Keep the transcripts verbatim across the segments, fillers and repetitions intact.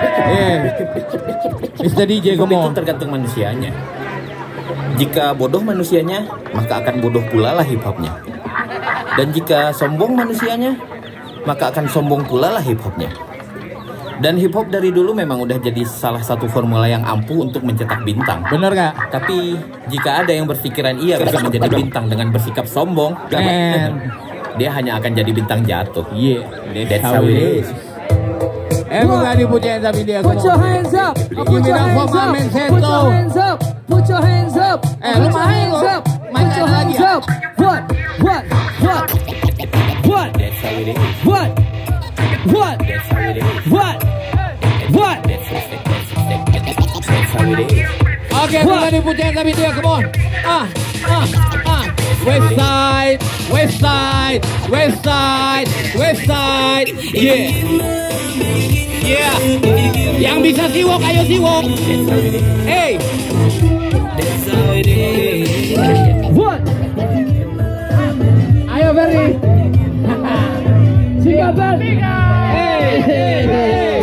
Eh, mister D J Hip hop itu ngomong. tergantung manusianya. Jika bodoh manusianya, maka akan bodoh pula lah hip hopnya. Dan jika sombong manusianya, maka akan sombong pula lah hip hopnya. Dan hip hop dari dulu memang udah jadi salah satu formula yang ampuh untuk mencetak bintang. Bener gak? Tapi jika ada yang berpikiran ia bisa menjadi bintang dengan bersikap sombong, Man. dia hanya akan jadi bintang jatuh. Yeah, That's how it is. Everybody put your hands up in the air. Come Put your on. hands up. Give Put it your up for hands my up. man Put Seto. your hands up. Put your hands up. Eh, Put lu your main hands lu. up. Main Put your lagi hands ya? up. What? What? What? What? That's how it is. What? What? That's how it is. What? What? That's how it is. Okay, everybody put your hands up in the air. Come on. Ah, ah, ah. West side, west side, west side, west side. Yeah. Yeah. Yang bisa siwok, ayo siwok. Hey. That's how it is. What? Ayo Ferry. Tiga bel. Hey, hey, hey.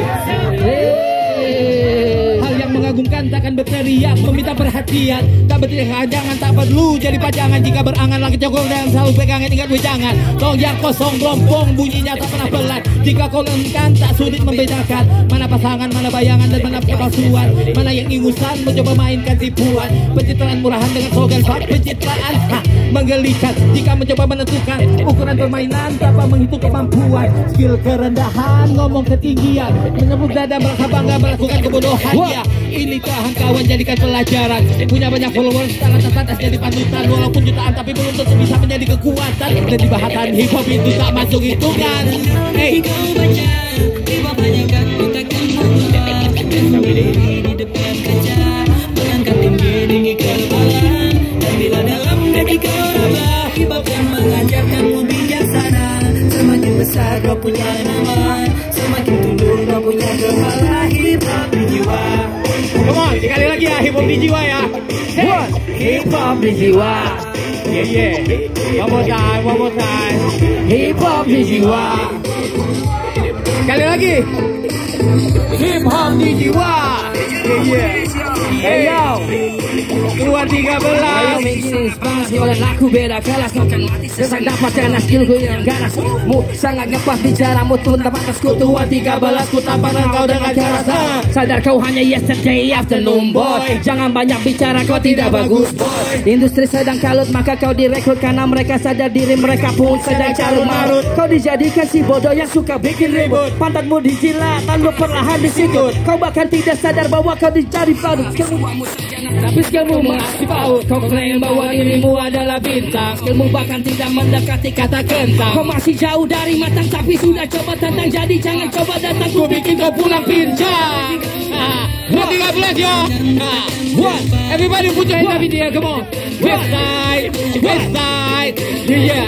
Hal yang mengagumkan takkan berteriak, meminta perhatian, tak berteriak jangan, tak perlu jadi pajangan. Jika berangan langit jogol dan selalu pegangan, ingat wejangan. Tong yang kosong belompong bunyinya tak pernah pelan. Jika kau lengkan tak sulit membedakan mana pasangan, mana bayangan dan mana kepalsuan, mana yang ingusan mencoba mainkan tipuan. Pencitraan murahan dengan slogan fak pencitraan ha, menggelikan. Jika mencoba menentukan ukuran permainan tanpa menghitung kemampuan, skill kerendahan, ngomong ketinggian, menyebut dada merasa bangga melakukan kebodohan. Ya, ini tahan kawan jadikan pelajaran. Punya banyak followers, tangan atas jadi panutan. Walaupun jutaan tapi belum tentu bisa menjadi kekuatan. Dan di bahasan hip hop itu tak masuk hitungan. Hey, Kau baca, tiba banyakan takkan membuat di depan kaca, mengangkat tinggi tinggi kepala, dan bila dalam diri kau raba, hip hop yang mengajarkanmu bijaksana. Semakin besar kau punya nama, semakin tunduk kau punya kepala. Hip hop di jiwa, come on, sekali lagi ya, hip hop di jiwa ya. Hey, Hip hop di jiwa. yeah yeah. One more time, one more time. Hip hop di jiwa. Sekali lagi. Hip hop di jiwa. Yeah yeah. Hey yo. Dua tiga belas. Inspirasi oleh laku beda kelas. Kau kan mati sesak dapat karena skillku yang ganas. Mu sangat ngepas bicaramu turun tempat atasku. Tua tiga belas ku tampar kau dengan cara sah. Sadar kau hanya yesterday afternoon boy. Jangan banyak bicara kau tidak bagus boy. Industri sedang kalut maka kau direkrut karena mereka sadar diri mereka pun sedang carut marut. Kau dijadikan si bodoh yang suka bikin ribut. Pantatmu dijilat lalu perlahan disikut. Kau bahkan tidak sadar bahwa kau dicari badut. Tapi skillmu masih paut. Kau klaim bahwa dirimu adalah bintang. Skillmu bahkan tidak mendekati kata kentang. Kau masih jauh dari matang tapi sudah coba tantang. Jadi jangan coba datang, ku bikin kau pulang pincang. Dua tiga belas yo. What? Everybody put your hands up in the air, come on. West side, west side. Yeah.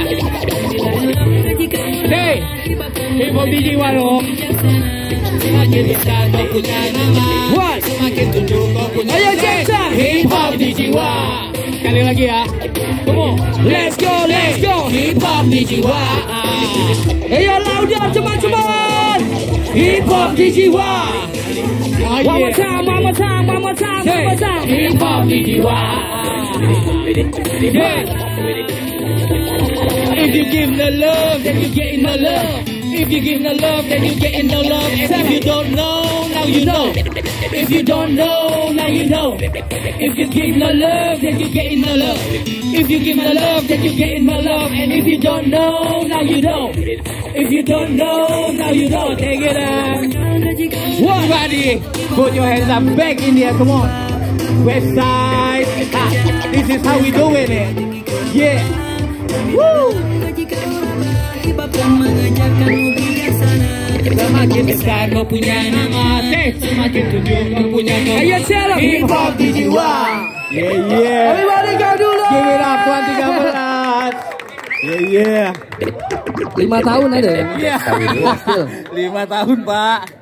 Hey, hip hop di jiwa dong. Semakin besar kau punya nama, what? Semakin tunjuk kau punya. Ayo Jackson, hip hop di jiwa. Sekali lagi ya. Come on, let's go, let's go. Hip hop di jiwa. Ayo louder, cepat-cepat. Hip hop di jiwa. Oh, One more yeah. time, one more time, one more time, one more time. Hip hop di jiwa. Yeah. If you give no love, then you get no love. If you give no love, then you get no love. And if you don't know, now you know. If you don't know, now you know. If you give no love, then you get no love. If you give no love, then you get no love. And if you don't know, now you know. If you don't know, now you know. Take it out. Everybody, put your hands up back in there. Come on. West side. Ah, this is how we doing it. Yeah. Woo. hip hop yang mengajarkanmu bijaksana. Semakin besar kau punya nama, semakin tunjuk kau punya nama. Ayo siapa? Hip hop di jiwa. Yeah yeah. Everybody go dulu. Give it up tuan tiga belas. Yeah yeah. Lima tahun ada ya? Iya. Lima tahun pak.